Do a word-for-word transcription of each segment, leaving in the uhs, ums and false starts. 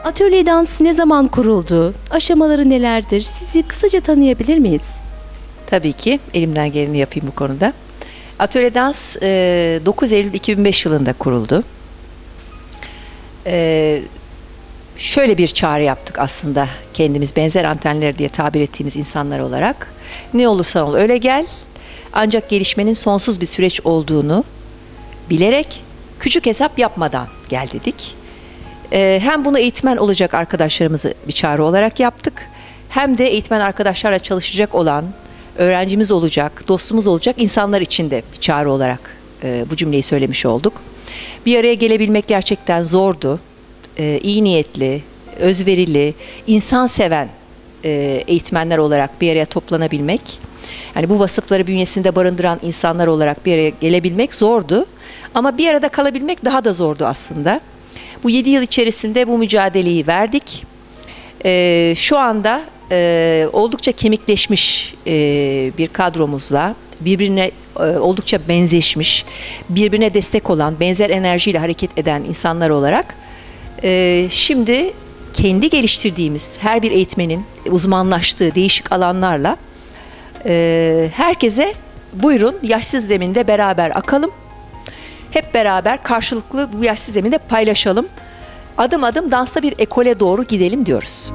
Atölye Dans ne zaman kuruldu? Aşamaları nelerdir? Sizi kısaca tanıyabilir miyiz? Tabii ki elimden geleni yapayım bu konuda. Atölye Dans e, dokuz Eylül iki bin beş yılında kuruldu. E, şöyle bir çağrı yaptık aslında kendimiz, benzer antenler diye tabir ettiğimiz insanlar olarak. Ne olursan ol öyle gel, ancak gelişmenin sonsuz bir süreç olduğunu bilerek küçük hesap yapmadan gel dedik. E, hem bunu eğitmen olacak arkadaşlarımızı bir çağrı olarak yaptık, hem de eğitmen arkadaşlarla çalışacak olan, öğrencimiz olacak, dostumuz olacak insanlar için de bir çağrı olarak e, bu cümleyi söylemiş olduk. Bir araya gelebilmek gerçekten zordu. E, iyi niyetli, özverili, insan seven e, eğitmenler olarak bir araya toplanabilmek, yani bu vasıfları bünyesinde barındıran insanlar olarak bir araya gelebilmek zordu. Ama bir arada kalabilmek daha da zordu aslında. Bu yedi yıl içerisinde bu mücadeleyi verdik. E, şu anda e, oldukça kemikleşmiş e, bir kadromuzla, birbirine e, oldukça benzeşmiş, birbirine destek olan, benzer enerjiyle hareket eden insanlar olarak e, şimdi kendi geliştirdiğimiz her bir eğitmenin uzmanlaştığı değişik alanlarla e, herkese buyurun yaşsız zeminde beraber akalım. Hep beraber karşılıklı bu yaşsız zeminde paylaşalım. Adım adım dansta bir ekole doğru gidelim diyoruz.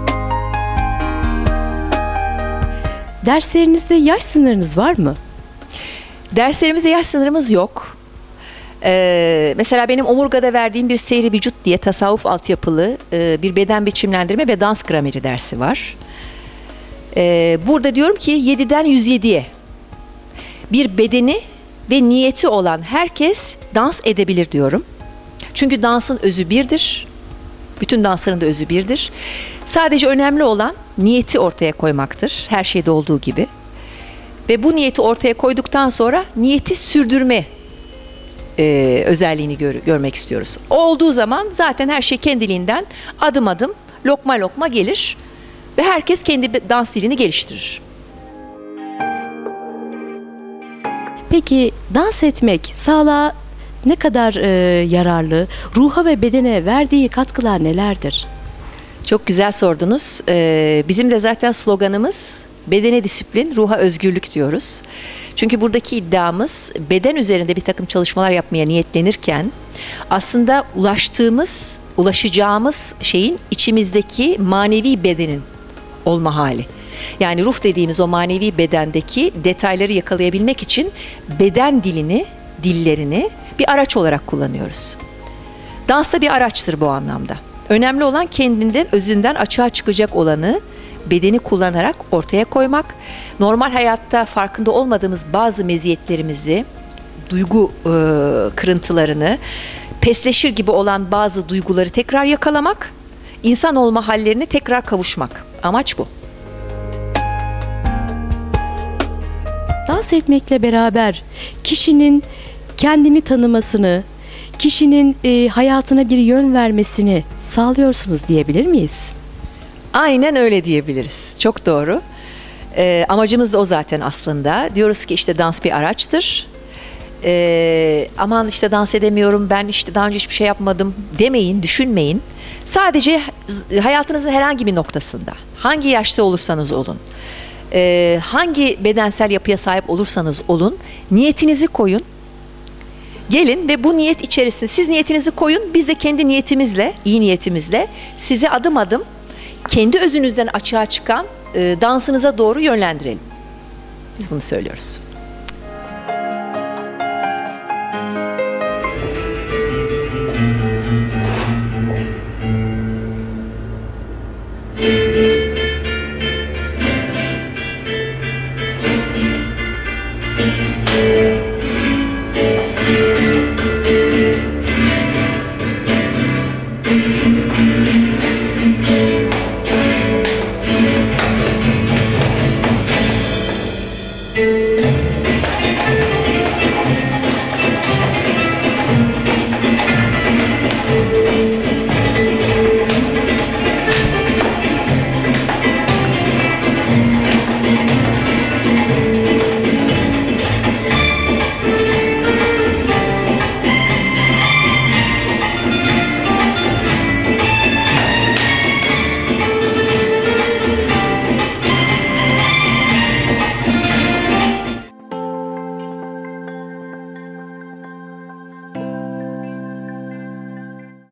Derslerinizde yaş sınırınız var mı? Derslerimizde yaş sınırımız yok. Ee, mesela benim omurgada verdiğim bir seyri vücut diye tasavvuf altyapılı e, bir beden biçimlendirme ve dans grameri dersi var. Ee, burada diyorum ki yediden yüz yediye bir bedeni ve niyeti olan herkes dans edebilir diyorum. Çünkü dansın özü birdir. Bütün dansların da özü birdir. Sadece önemli olan niyeti ortaya koymaktır. Her şeyde olduğu gibi. Ve bu niyeti ortaya koyduktan sonra niyeti sürdürme e, özelliğini gör, görmek istiyoruz. O olduğu zaman zaten her şey kendiliğinden adım adım, lokma lokma gelir. Ve herkes kendi dans dilini geliştirir. Peki dans etmek sağlığa ne kadar e, yararlı? Ruha ve bedene verdiği katkılar nelerdir? Çok güzel sordunuz. Ee, bizim de zaten sloganımız bedene disiplin, ruha özgürlük diyoruz. Çünkü buradaki iddiamız beden üzerinde bir takım çalışmalar yapmaya niyetlenirken aslında ulaştığımız, ulaşacağımız şeyin içimizdeki manevi bedenin olma hali. Yani ruh dediğimiz o manevi bedendeki detayları yakalayabilmek için beden dilini, dillerini bir araç olarak kullanıyoruz. Dans da bir araçtır bu anlamda. Önemli olan kendinden, özünden açığa çıkacak olanı bedeni kullanarak ortaya koymak. Normal hayatta farkında olmadığımız bazı meziyetlerimizi, duygu e, kırıntılarını, pesleşir gibi olan bazı duyguları tekrar yakalamak, insan olma hallerini tekrar kavuşmak. Amaç bu. Dans etmekle beraber kişinin kendini tanımasını, kişinin e, hayatına bir yön vermesini sağlıyorsunuz diyebilir miyiz? Aynen öyle diyebiliriz. Çok doğru. Ee, amacımız da o zaten aslında. Diyoruz ki işte dans bir araçtır. Ee, aman işte dans edemiyorum, ben işte daha önce hiçbir şey yapmadım demeyin, düşünmeyin. Sadece hayatınızın herhangi bir noktasında, hangi yaşta olursanız olun, e, hangi bedensel yapıya sahip olursanız olun, niyetinizi koyun. Gelin ve bu niyet içerisinde siz niyetinizi koyun, biz de kendi niyetimizle, iyi niyetimizle sizi adım adım kendi özünüzden açığa çıkan e, dansınıza doğru yönlendirelim. Biz bunu söylüyoruz.